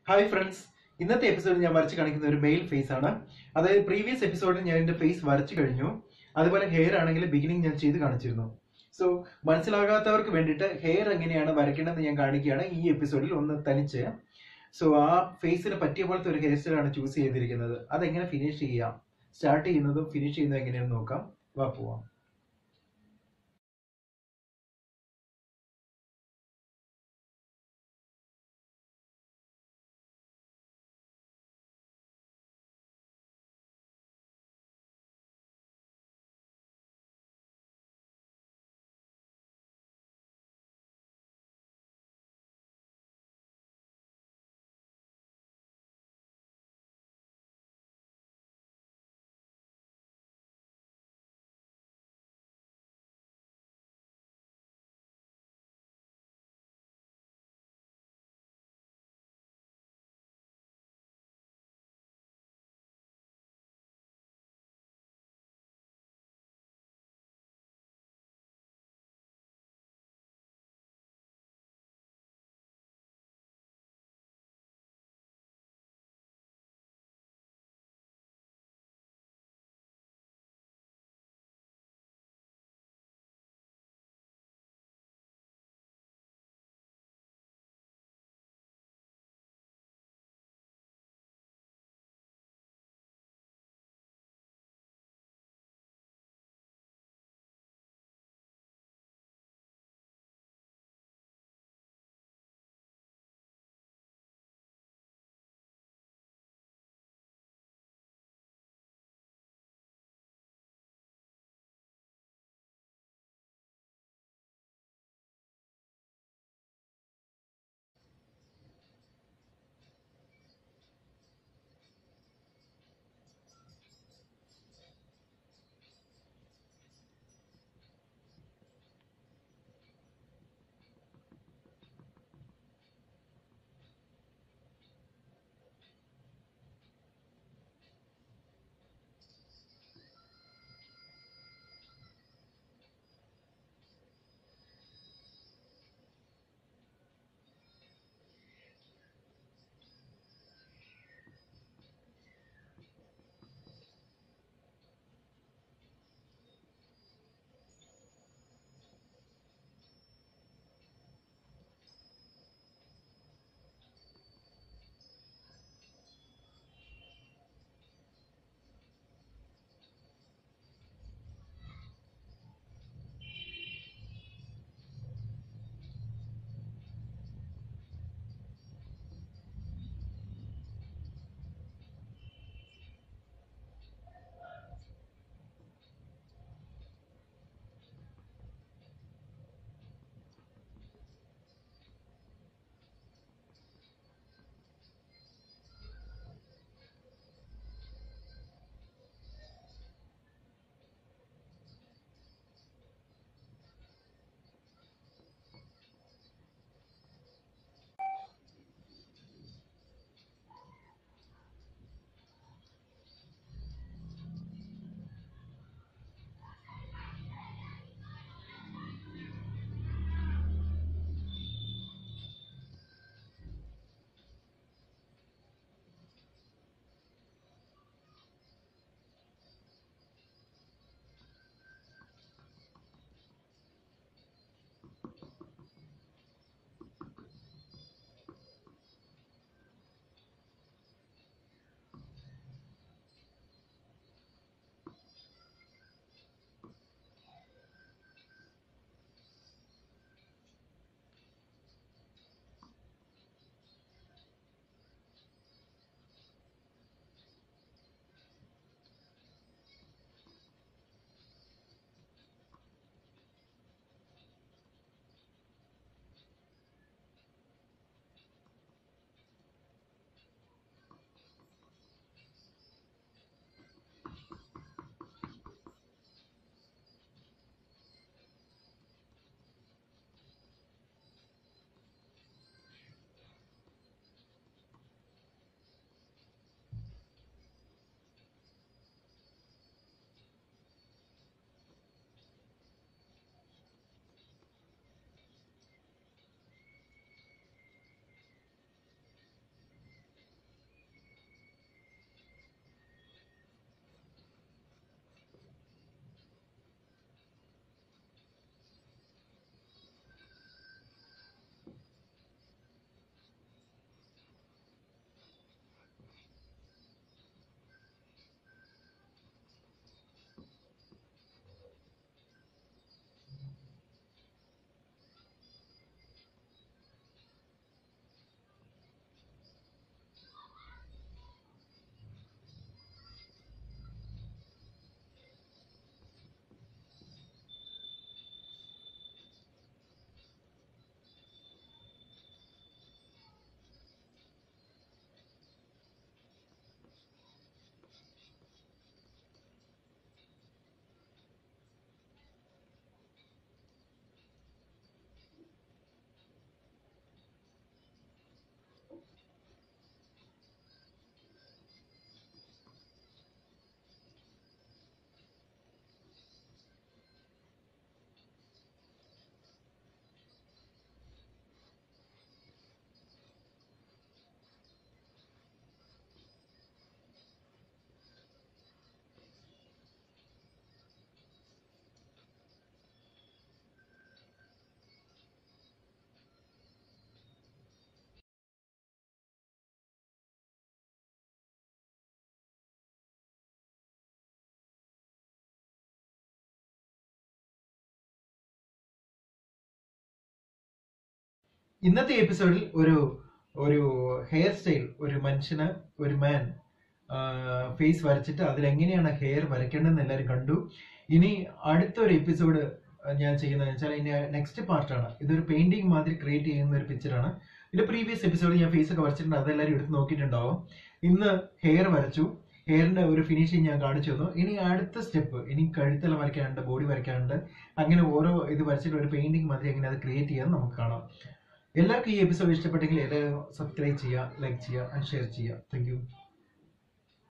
Hi friends, ഇന്നത്തെ എപ്പിസോഡിൽ ഞാൻ വരച്ച് കാണിക്കുന്ന ഒരു മെയിൽ ഫേസ് ആണ്. അതായത് പ്രീവിയസ് എപ്പിസോഡിൽ ഞാൻ എന്റെ ഫേസ് വരച്ചു കഴിഞ്ഞു. അതുപോലെ ഹെയർ ആണെങ്കിൽ ബിഗിനിങ് ഞാൻ ചെയ്ത് കാണിച്ചിരുന്നു. സോ മനസ്സിലാകാത്തവർക്ക് വേണ്ടിയിട്ട് ഹെയർ എങ്ങനെയാണ് വരയ്ക്കേണ്ടതെന്ന് ഞാൻ കാണിക്കുകയാണ് ഈ എപ്പിസോഡിൽ ഒന്ന് തനിച്ച്. സോ ആ ഫേസിന് പറ്റിയ പോലത്തെ ഒരു ഹെയർ സ്റ്റൈലാണ് ചൂസ് ചെയ്തിരിക്കുന്നത്. അതെങ്ങനെ ഫിനിഷ് ചെയ്യാം, സ്റ്റാർട്ട് ചെയ്യുന്നതും ഫിനിഷ് ചെയ്യുന്നതും എങ്ങനെയാണെന്ന് നോക്കാം. വാ പോവാം. ഇന്നത്തെ എപ്പിസോഡിൽ ഒരു ഒരു ഹെയർ സ്റ്റൈൽ, ഒരു മനുഷ്യന്, ഒരു മാൻ ഫേസ് വരച്ചിട്ട് അതിലെങ്ങനെയാണ് ഹെയർ വരയ്ക്കേണ്ടതെന്ന് എല്ലാവരും കണ്ടു. ഇനി അടുത്തൊരു എപ്പിസോഡ് ഞാൻ ചെയ്യുന്നത് വെച്ചാൽ ഇനി നെക്സ്റ്റ് പാർട്ടാണ്. ഇതൊരു പെയിന്റിങ് മാതിരി ക്രിയേറ്റ് ചെയ്യുന്ന ഒരു പിക്ചറാണ്. ഇതിന്റെ പ്രീവിയസ് എപ്പിസോഡ് ഞാൻ ഫേസ് ഒക്കെ വരച്ചിട്ടുണ്ട്, അതെല്ലാവരും എടുത്ത് നോക്കിയിട്ടുണ്ടാവും. ഇന്ന് ഹെയർ വരച്ചു, ഹെയറിന്റെ ഒരു ഫിനിഷിങ് ഞാൻ കാണിച്ചു തന്നു. ഇനി അടുത്ത സ്റ്റെപ്പ്, ഇനി കഴുത്തെല്ലാം വരയ്ക്കാനുണ്ട്, ബോഡി വരയ്ക്കാനുണ്ട്. അങ്ങനെ ഓരോ ഇത് വരച്ചിട്ട് ഒരു പെയിന്റിങ് മാതിരി എങ്ങനെ അത് ക്രിയേറ്റ് ചെയ്യാൻ നമുക്ക് കാണാം. എല്ലാവർക്കും ഈ എപ്പിസോഡ് ഇഷ്ടപ്പെട്ടെങ്കിൽ എല്ലാവരും സബ്സ്ക്രൈബ് ചെയ്യുക, ലൈക്ക് ചെയ്യുക ആൻഡ് ഷെയർ ചെയ്യുക. Thank U.